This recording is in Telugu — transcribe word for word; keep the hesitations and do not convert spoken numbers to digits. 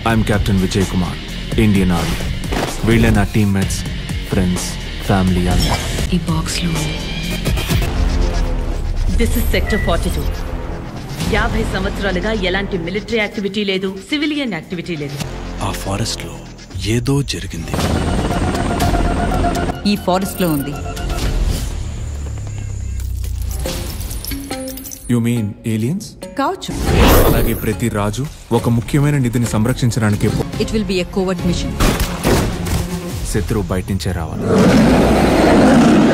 I'm captain Vijay Kumar, Indian army. వీళ్ళే నా టీమ్మేట్స్, ఫ్రెండ్స్, ఫ్యామిలీ అంతా. ఈ బాక్స్లో this is sector forty two. యాభై సంవత్సరాలుగా ఎలాంటి మిలిటరీ యాక్టివిటీ లేదు, సివిలియన్ యాక్టివిటీ లేదు. ఆ ఫారెస్ట్ లో ఏదో జరిగింది. ఈ ఫారెస్ట్ లో ఉంది. You mean aliens? కావచ్చు. అలాగే ప్రతి రాజు ఒక ముఖ్యమైన నిధిని సంరక్షించడానికి it will be a covert mission. శత్రువు బయట నుంచే రావాలి.